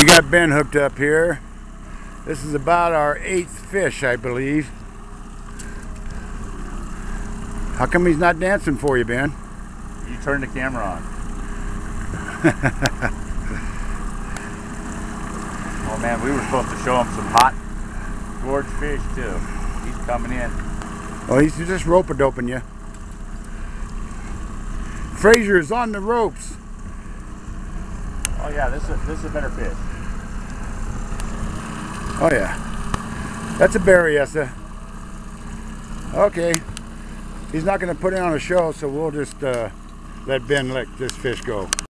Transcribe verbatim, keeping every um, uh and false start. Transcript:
We got Ben hooked up here. This is about our eighth fish, I believe. How come he's not dancing for you, Ben? You turned the camera on. Oh man, we were supposed to show him some hot gorge fish too. He's coming in. Oh, he's just rope-a-doping you. Fraser is on the ropes. Oh yeah, this is this is a better fish. Oh yeah, that's a Berryessa. Okay, he's not going to put in on a show, so we'll just uh, let Ben let this fish go.